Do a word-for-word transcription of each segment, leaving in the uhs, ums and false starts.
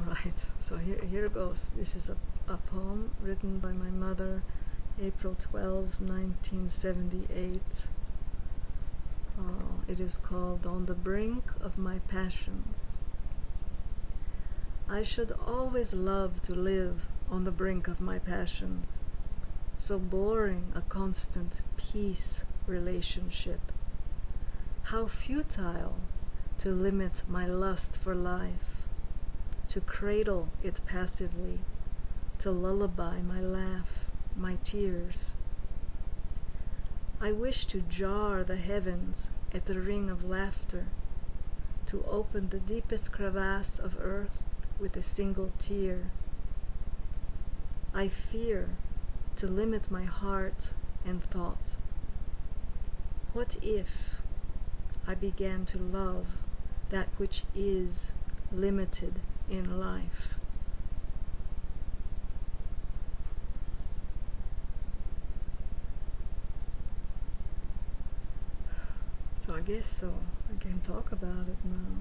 Alright, so here, here goes. This is a, a poem written by my mother, April twelfth, nineteen seventy-eight. Uh, it is called On the Brink of My Passions. I should always love to live on the brink of my passions, so boring a constant peace relationship. How futile to limit my lust for life, to cradle it passively, to lullaby my laugh, my tears. I wish to jar the heavens at the ring of laughter, to open the deepest crevasse of earth with a single tear. I fear to limit my heart and thought. What if I began to love that which is limited in life? So I guess so. I can talk about it now.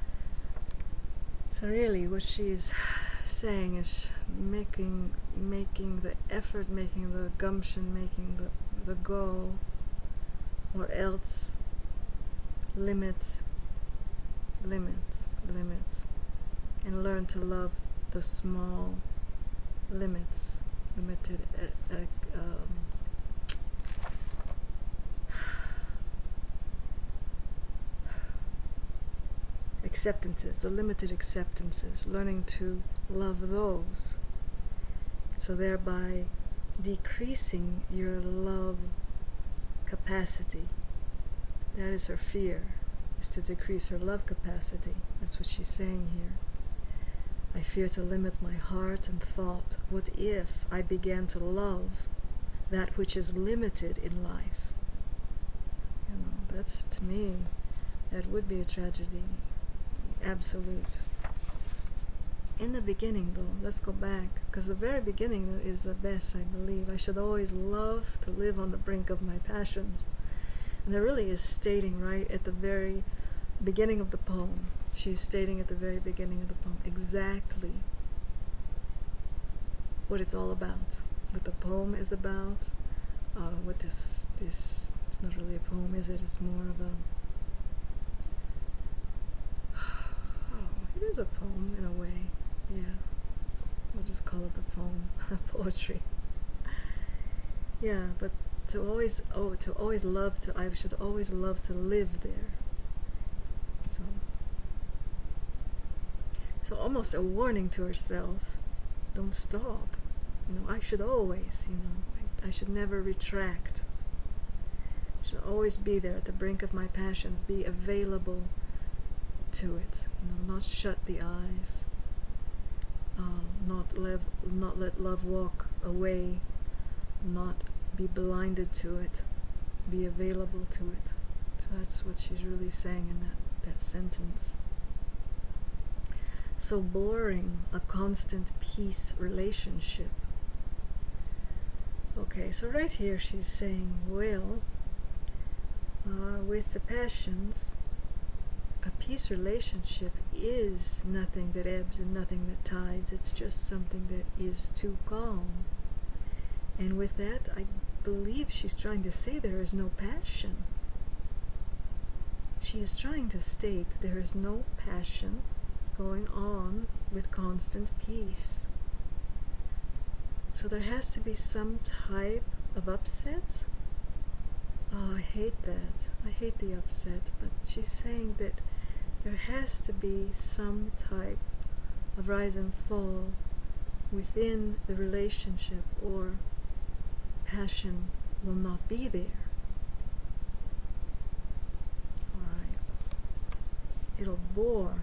So really what she's saying is making making the effort, making the gumption, making the, the go, or else limit, limit, limit, and learn to love the small limits, limited uh, uh, um, acceptances, the limited acceptances, learning to love those, so thereby decreasing your love capacity. That is her fear, is to decrease her love capacity. That's what she's saying here. I fear to limit my heart and thought. What if I began to love that which is limited in life? You know, that's, to me, that would be a tragedy. Absolute. In the beginning, though, let's go back, because the very beginning is the best, I believe. I should always love to live on the brink of my passions. And it really is stating right at the very beginning of the poem. She's stating at the very beginning of the poem exactly what it's all about, what the poem is about, uh, what this, this, it's not really a poem, is it? It's more of a, it is a poem in a way, yeah. We'll just call it the poem, poetry. Yeah, but to always, oh, to always love to, I should always love to live there. So, so almost a warning to herself, don't stop. You know, I should always, you know, I, I should never retract. I should always be there at the brink of my passions, be available to it, you know, not shut the eyes, uh, not let not let love walk away, not be blinded to it, be available to it. So that's what she's really saying in that, that sentence. So boring a constant peace relationship. Okay, so right here she's saying, well, uh, with the passions, a peace relationship is nothing that ebbs and nothing that tides. It's just something that is too calm. And with that, I believe she's trying to say there is no passion. She is trying to state there is no passion going on with constant peace. So there has to be some type of upset. Oh, I hate that. I hate the upset. But she's saying that there has to be some type of rise and fall within the relationship, or passion will not be there. Alright. It'll bore.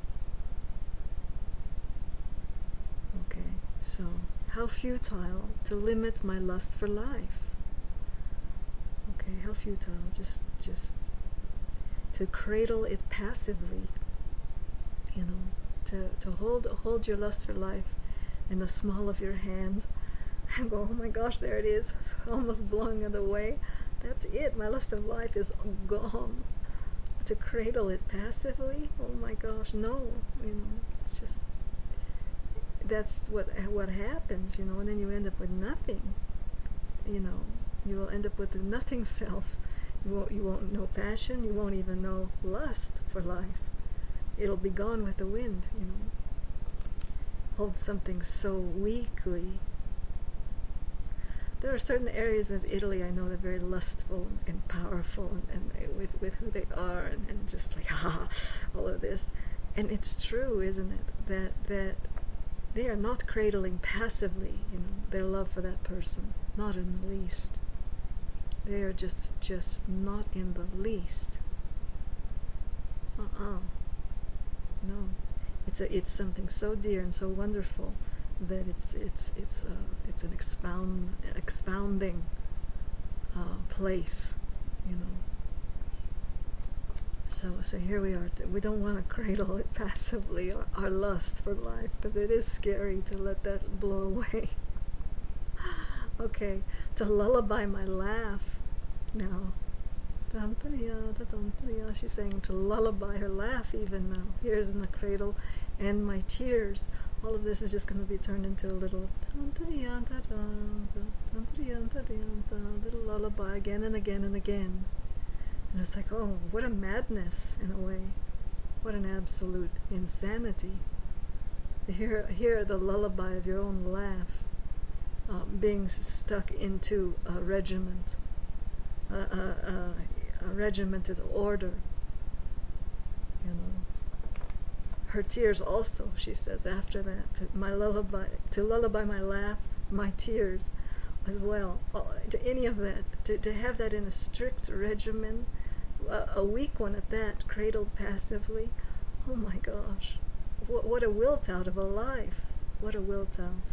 Okay, so how futile to limit my lust for life. Okay, how futile, just just to cradle it passively, you know, to, to hold hold your lust for life in the small of your hand and go, oh my gosh, there it is, almost blowing it away. That's it, my lust of life is gone. To cradle it passively, oh my gosh, no, you know, it's just that's what what happens, you know, and then you end up with nothing. You know, you will end up with the nothing self. You won't, you won't know passion. You won't even know lust for life. It'll be gone with the wind, you know. Hold something so weakly. There are certain areas of Italy I know that are very lustful and powerful, and, and with, with who they are, and, and just like, ah, all of this. And it's true, isn't it, that that they are not cradling passively, you know, their love for that person, not in the least. They are just just not in the least. Uh-uh. No. It's a it's something so dear and so wonderful that it's it's it's uh, it's an expound expounding uh, place, you know. So so here we are. We don't want to cradle it passively, our, our lust for life, because it is scary to let that blow away. Okay, to lullaby my laugh now. She's saying to lullaby her laugh even now. Here's in the cradle, and my tears. All of this is just going to be turned into a little little lullaby again and again and again. And it's like, oh, what a madness in a way. What an absolute insanity. To hear, hear the lullaby of your own laugh uh, being stuck into a regiment. A, a, a, a regimented order, you know. Her tears also, she says after that, to my lullaby, to lullaby my laugh, my tears as well. To any of that, to, to have that in a strict regimen, a, a weak one at that, cradled passively. Oh my gosh, what, what a wilt out of a life. What a wilt out.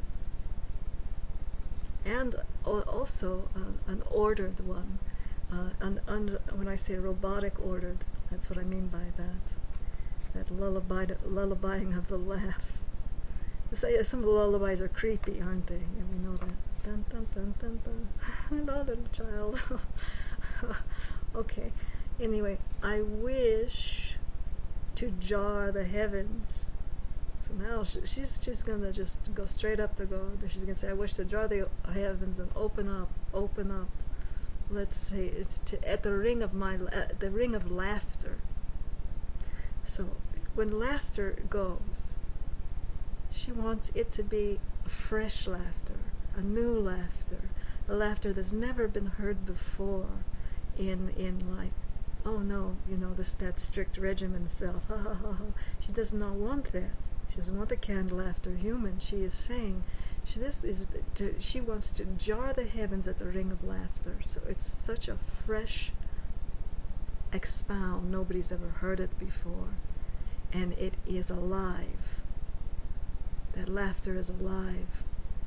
And also uh, an ordered one. Uh, un, un, when I say robotic ordered, that's what I mean by that. That lullaby, lullabying of the laugh. So, some of the lullabies are creepy, aren't they? Yeah, we know that. Dun, dun, dun, dun, dun. Hello, little child. Okay. Anyway, I wish to jar the heavens. So now she, she's she's gonna just go straight up to God. She's gonna say, I wish to jar the heavens and open up, open up. Let's say it's to, at the ring of my uh, the ring of laughter. So when laughter goes, she wants it to be a fresh laughter, a new laughter, a laughter that's never been heard before, in in like, oh no, you know, this that strict regimen self. Ha ha ha ha. She does not want that. She doesn't want the canned laughter human. She is saying, she, this is to, she wants to jar the heavens at the ring of laughter. So it's such a fresh expound. Nobody's ever heard it before, and it is alive. That laughter is alive.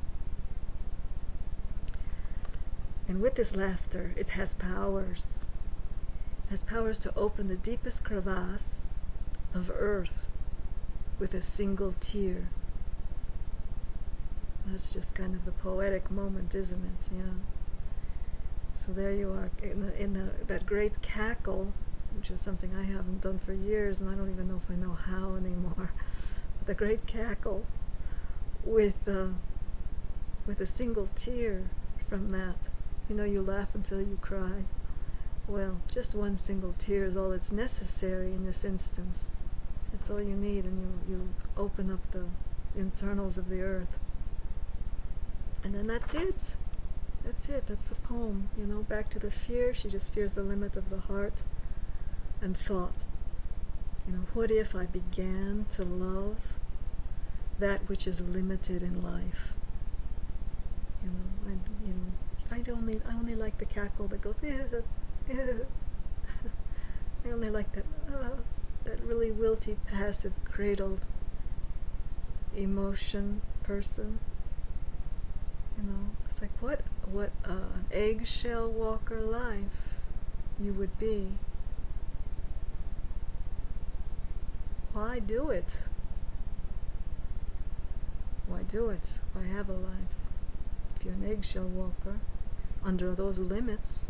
And with this laughter, it has powers. It has powers to open the deepest crevasse of earth with a single tear. That's just kind of the poetic moment, isn't it? Yeah. So there you are, in the, in the, that great cackle, which is something I haven't done for years, and I don't even know if I know how anymore. But the great cackle, with uh, with a single tear from that. You know, you laugh until you cry. Well, just one single tear is all that's necessary in this instance. That's all you need, and you, you open up the internals of the earth. And then that's it. That's it. That's the poem. You know, back to the fear. She just fears the limit of the heart and thought. You know, what if I began to love that which is limited in life? You know, I, you know, I only, I only like the cackle that goes, eh, eh. I only like that, uh, that really wilty, passive, cradled emotion person. You know, it's like what, what uh, an eggshell walker life you would be. Why do it? Why do it? Why have a life? If you're an eggshell walker, under those limits,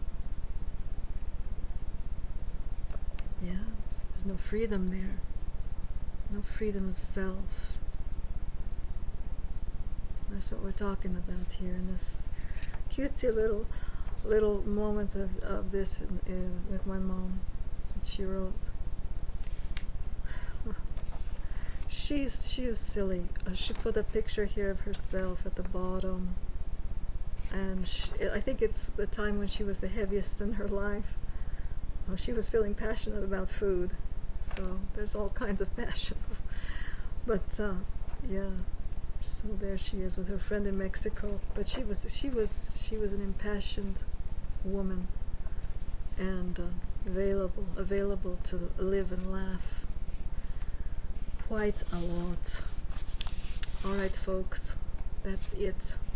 yeah, there's no freedom there. No freedom of self. That's what we're talking about here in this cutesy little little moment of, of this in, in, with my mom that she wrote. She's she is silly. Uh, she put a picture here of herself at the bottom, and she, I think it's the time when she was the heaviest in her life. Well, she was feeling passionate about food, so there's all kinds of passions. But uh, yeah, so there she is with her friend in Mexico. But she was she was she was an impassioned woman, and uh, available available to live and laugh quite a lot. All right, folks, that's it.